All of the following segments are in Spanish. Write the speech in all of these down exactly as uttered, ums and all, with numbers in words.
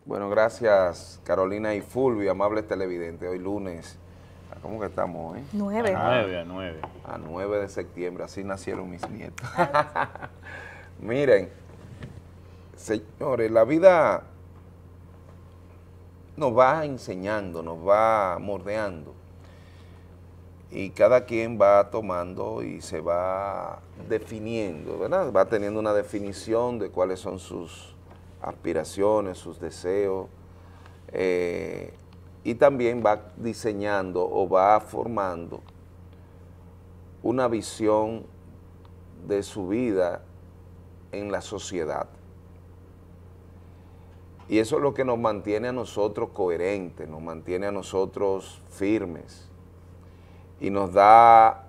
Bueno, gracias Carolina y Fulvio, amables televidentes. Hoy lunes, ¿cómo que estamos hoy? Nueve. A nueve, a nueve. A nueve de septiembre, así nacieron mis nietos. Miren, señores, la vida nos va enseñando, nos va moldeando y cada quien va tomando y se va definiendo, ¿verdad? Va teniendo una definición de cuáles son sus aspiraciones, sus deseos, eh, y también va diseñando o va formando una visión de su vida en la sociedad. Y eso es lo que nos mantiene a nosotros coherentes, nos mantiene a nosotros firmes y nos da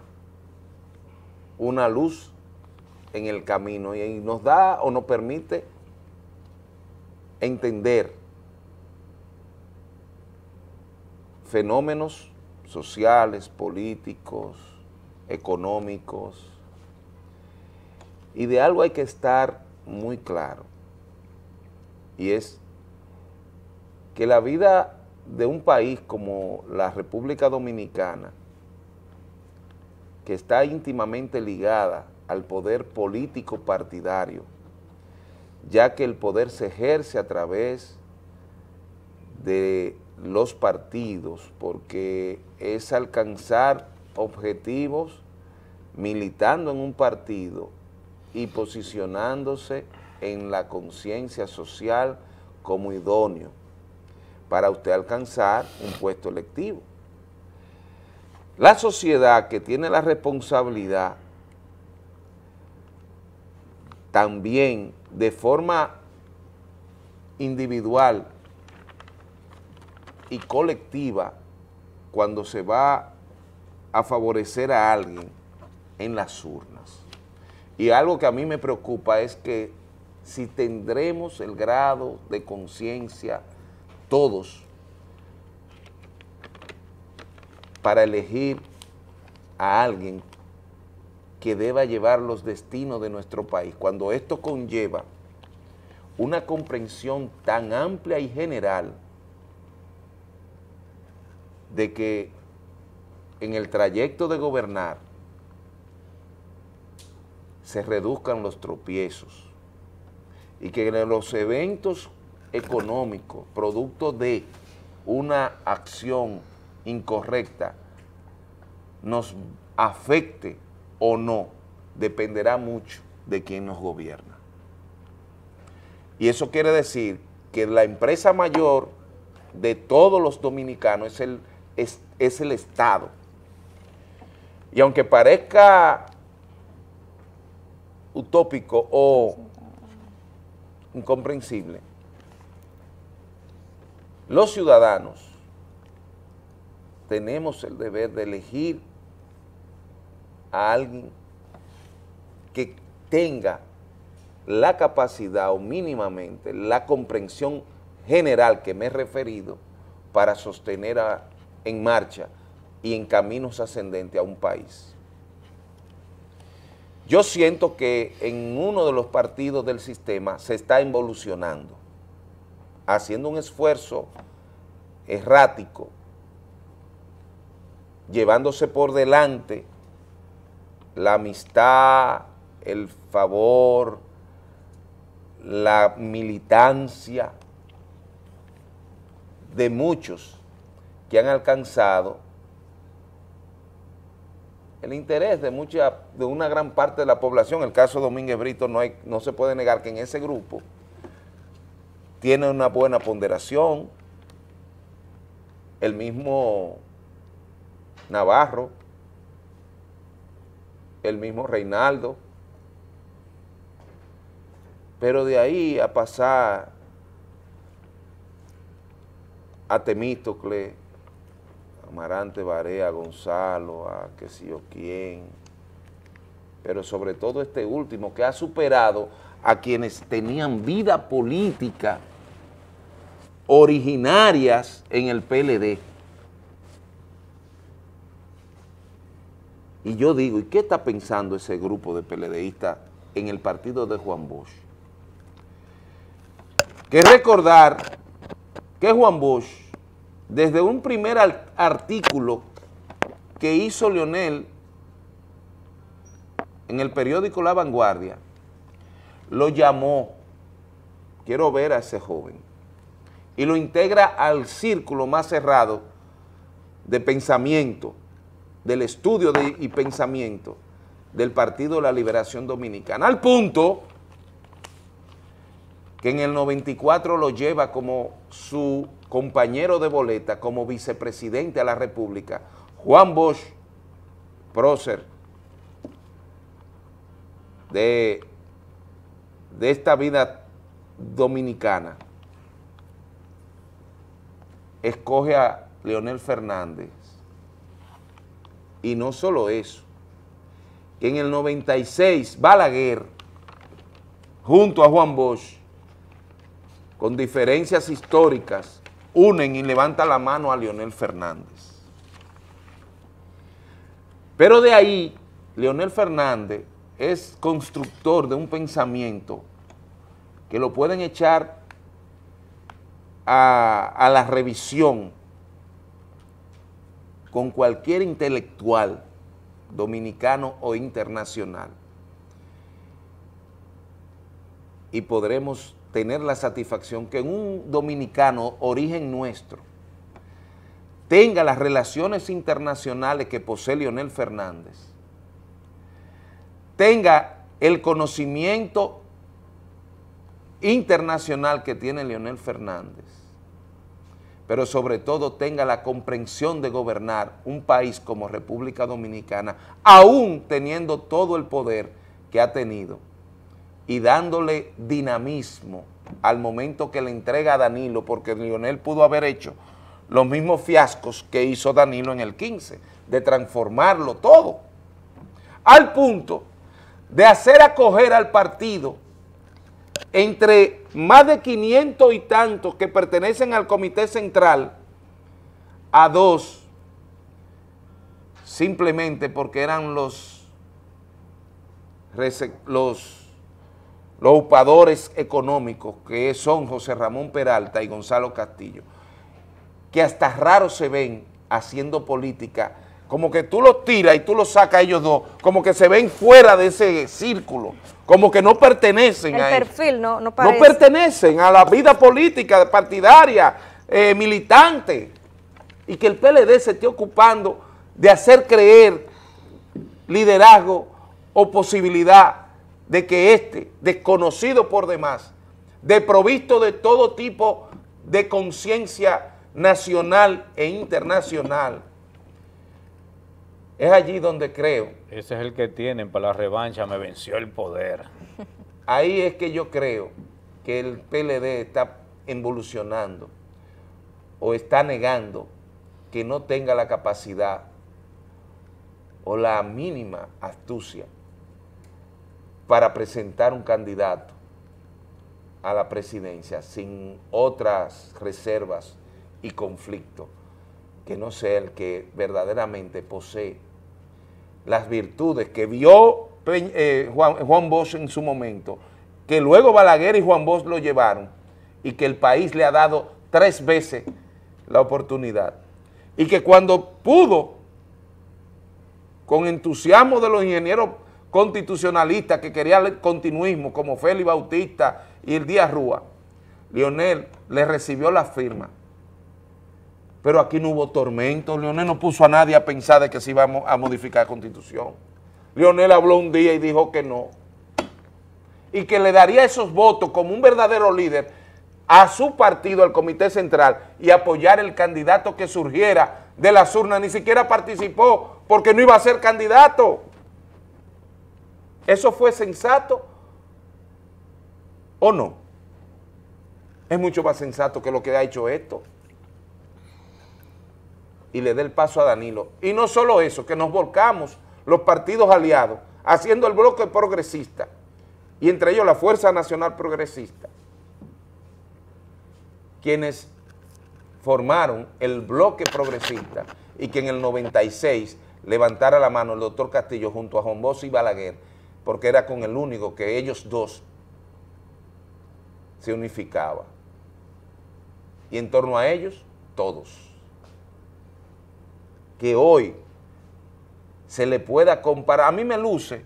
una luz en el camino y nos da o nos permite entender fenómenos sociales, políticos, económicos, y de algo hay que estar muy claro, y es que la vida de un país como la República Dominicana, que está íntimamente ligada al poder político partidario, ya que el poder se ejerce a través de los partidos, porque es alcanzar objetivos militando en un partido y posicionándose en la conciencia social como idóneo para usted alcanzar un puesto electivo. La sociedad que tiene la responsabilidad también de forma individual y colectiva, cuando se va a favorecer a alguien en las urnas. Y algo que a mí me preocupa es que si tendremos el grado de conciencia todos para elegir a alguien que deba llevar los destinos de nuestro país, cuando esto conlleva una comprensión tan amplia y general de que en el trayecto de gobernar se reduzcan los tropiezos y que en los eventos económicos, producto de una acción incorrecta, nos afecte o no, dependerá mucho de quién nos gobierna. Y eso quiere decir que la empresa mayor de todos los dominicanos es el, es, es el Estado. Y aunque parezca utópico o incomprensible, los ciudadanos tenemos el deber de elegir a alguien que tenga la capacidad o mínimamente la comprensión general que me he referido para sostener a, en marcha y en caminos ascendentes a un país. Yo siento que en uno de los partidos del sistema se está involucionando, haciendo un esfuerzo errático, llevándose por delante la amistad, el favor, la militancia de muchos que han alcanzado el interés de mucha, de una gran parte de la población. El caso de Domínguez Brito, no, hay, no se puede negar que en ese grupo tiene una buena ponderación. El mismo Navarro, el mismo Reinaldo, pero de ahí a pasar a Temístocle, a Amarante Barea, a Gonzalo, a qué sé yo quién, pero sobre todo este último que ha superado a quienes tenían vida política originarias en el P L D. Y yo digo, ¿y qué está pensando ese grupo de PLDistas en el partido de Juan Bosch? que recordar que Juan Bosch, desde un primer artículo que hizo Leonel en el periódico La Vanguardia, lo llamó, quiero ver a ese joven, y lo integra al círculo más cerrado de pensamiento, del estudio de, y pensamiento del Partido de la Liberación Dominicana, al punto que en el noventa y cuatro lo lleva como su compañero de boleta, como vicepresidente de la República, Juan Bosch, prócer de, de esta vida dominicana, escoge a Leonel Fernández. Y no solo eso, que en el noventa y seis Balaguer, junto a Juan Bosch, con diferencias históricas, unen y levantan la mano a Leonel Fernández. Pero de ahí, Leonel Fernández es constructor de un pensamiento que lo pueden echar a, a la revisión con cualquier intelectual dominicano o internacional, y podremos tener la satisfacción que un dominicano origen nuestro tenga las relaciones internacionales que posee Leonel Fernández, tenga el conocimiento internacional que tiene Leonel Fernández, pero sobre todo tenga la comprensión de gobernar un país como República Dominicana, aún teniendo todo el poder que ha tenido y dándole dinamismo al momento que le entrega a Danilo, porque Leonel pudo haber hecho los mismos fiascos que hizo Danilo en el quince, de transformarlo todo, al punto de hacer acoger al partido entre más de quinientos y tantos que pertenecen al Comité Central, a dos, simplemente porque eran los, los, los upadores económicos, que son José Ramón Peralta y Gonzalo Castillo, que hasta raro se ven haciendo política, como que tú los tiras y tú los sacas a ellos dos, como que se ven fuera de ese círculo, como que no pertenecen el a perfil no, no, no pertenecen a la vida política, partidaria, eh, militante, y que el P L D se esté ocupando de hacer creer liderazgo o posibilidad de que este, desconocido por demás, desprovisto de todo tipo de conciencia nacional e internacional, es allí donde creo. Ese es el que tienen para la revancha, me venció el poder. Ahí es que yo creo que el P L D está involucionando o está negando que no tenga la capacidad o la mínima astucia para presentar un candidato a la presidencia sin otras reservas y conflictos que no sea el que verdaderamente posee las virtudes que vio eh, Juan, Juan Bosch en su momento, que luego Balaguer y Juan Bosch lo llevaron y que el país le ha dado tres veces la oportunidad, y que cuando pudo, con entusiasmo de los ingenieros constitucionalistas que querían el continuismo, como Félix Bautista y el Díaz Rúa, Leonel le recibió la firma. Pero aquí no hubo tormento. Leonel no puso a nadie a pensar de que se iba a modificar la Constitución. Leonel habló un día y dijo que no. Y que le daría esos votos como un verdadero líder a su partido, al Comité Central, y apoyar el candidato que surgiera de las urnas. Ni siquiera participó porque no iba a ser candidato. ¿Eso fue sensato o no? Es mucho más sensato que lo que ha hecho esto. Y le dé el paso a Danilo. Y no solo eso, que nos volcamos los partidos aliados, haciendo el bloque progresista, y entre ellos la Fuerza Nacional Progresista, quienes formaron el bloque progresista, y que en el noventa y seis levantara la mano el doctor Castillo junto a Juan Bosch y Balaguer, porque era con el único que ellos dos se unificaban. y en torno a ellos, todos. Que hoy se le pueda comparar, a mí me luce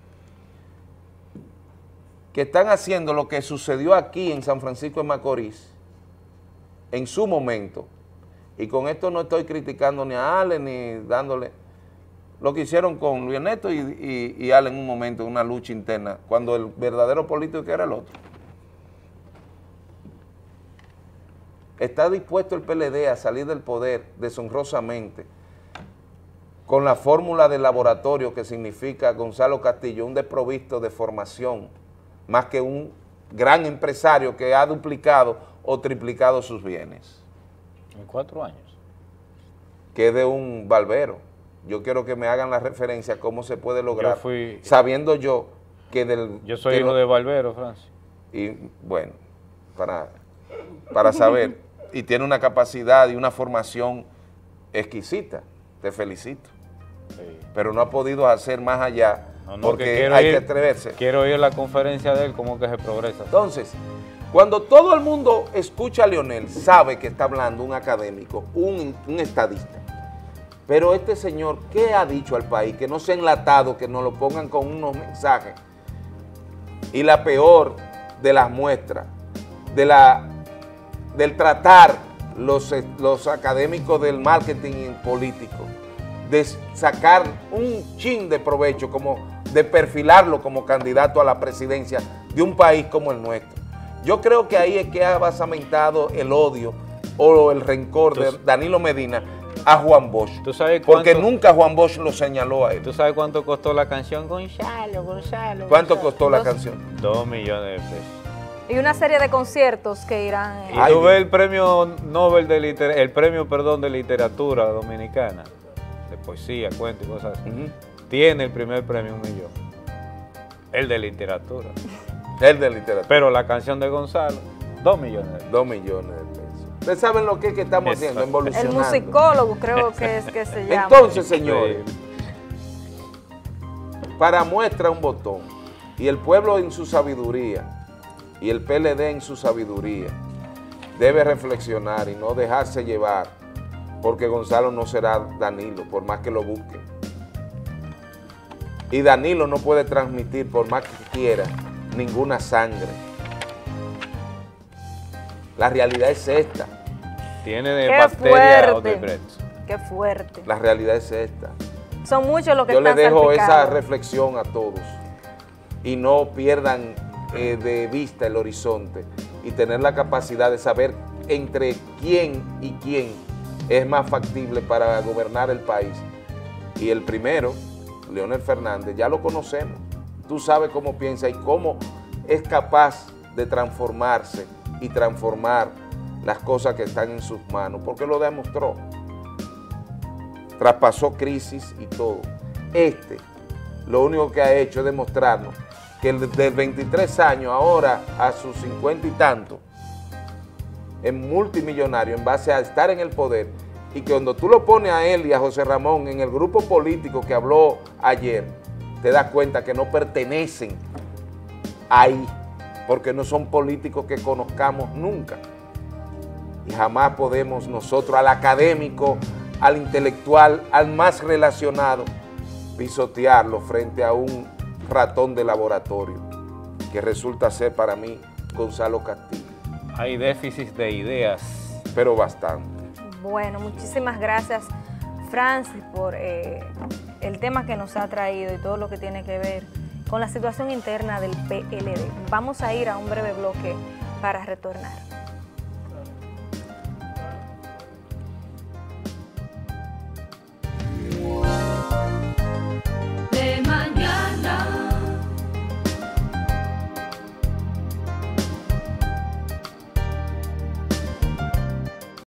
que están haciendo lo que sucedió aquí en San Francisco de Macorís, en su momento, y con esto no estoy criticando ni a Ale ni dándole, lo que hicieron con Luis Ernesto y, y, y Ale en un momento, una lucha interna, cuando el verdadero político era el otro. ¿Está dispuesto el P L D a salir del poder deshonrosamente con la fórmula del laboratorio que significa Gonzalo Castillo, un desprovisto de formación, más que un gran empresario que ha duplicado o triplicado sus bienes? En cuatro años. Que es de un barbero. Yo quiero que me hagan la referencia a cómo se puede lograr, Yo fui, sabiendo yo que del... Yo soy que hijo lo, de barbero, Francis. Y bueno, para, para saber, y tiene una capacidad y una formación exquisita, te felicito. Sí. Pero no ha podido hacer más allá, no, no, porque que hay ir, que atreverse. Quiero ir a la conferencia de él, cómo que se progresa. Entonces, cuando todo el mundo escucha a Leonel, sabe que está hablando un académico, un, un estadista. Pero este señor, ¿qué ha dicho al país? Que no sea enlatado, que nos lo pongan con unos mensajes. Y la peor de las muestras, de la, del tratar los, los académicos del marketing político, de sacar un chin de provecho, como de perfilarlo como candidato a la presidencia de un país como el nuestro. Yo creo que ahí es que ha basamentado el odio o el rencor de Danilo Medina a Juan Bosch. ¿Tú sabes cuánto, porque nunca Juan Bosch lo señaló a él. ¿Tú sabes cuánto costó la canción? Gonzalo, Gonzalo. ¿Cuánto Gonzalo. costó la Dos, canción? Dos millones de pesos. Y una serie de conciertos que irán... Y tú ves el premio Nobel de liter el premio, perdón, de literatura dominicana, de poesía, cuento y cosas así. Uh-huh. Tiene el primer premio un millón. El de literatura. El de literatura. Pero la canción de Gonzalo, dos millones de pesos. Dos millones de pesos. Ustedes saben lo que es que estamos Exacto. haciendo, evolucionando. El musicólogo creo que es que se llama. Entonces, señores, para muestra un botón, y el pueblo en su sabiduría, y el P L D en su sabiduría, debe reflexionar y no dejarse llevar, porque Gonzalo no será Danilo, por más que lo busquen. Y Danilo no puede transmitir, por más que quiera, ninguna sangre. La realidad es esta. Tiene de bacteria o de Brett. Qué fuerte. La realidad es esta. Son muchos los que Yo están les dejo salpicados. Esa reflexión a todos y no pierdan eh, de vista el horizonte y tener la capacidad de saber entre quién y quién es más factible para gobernar el país. Y el primero, Leonel Fernández, ya lo conocemos. Tú sabes cómo piensa y cómo es capaz de transformarse y transformar las cosas que están en sus manos, porque lo demostró. Traspasó crisis y todo. Este, lo único que ha hecho es demostrarnos que desde veintitrés años, ahora a sus cincuenta y tantos, es multimillonario en base a estar en el poder, y que cuando tú lo pones a él y a José Ramón en el grupo político que habló ayer, te das cuenta que no pertenecen ahí, porque no son políticos que conozcamos nunca. Y jamás podemos nosotros, al académico, al intelectual, al más relacionado, pisotearlo frente a un ratón de laboratorio, que resulta ser para mí Gonzalo Castillo. Hay déficit de ideas. Pero bastante. Bueno, muchísimas gracias, Francis, por eh, el tema que nos ha traído y todo lo que tiene que ver con la situación interna del P L D. Vamos a ir a un breve bloque para retornar.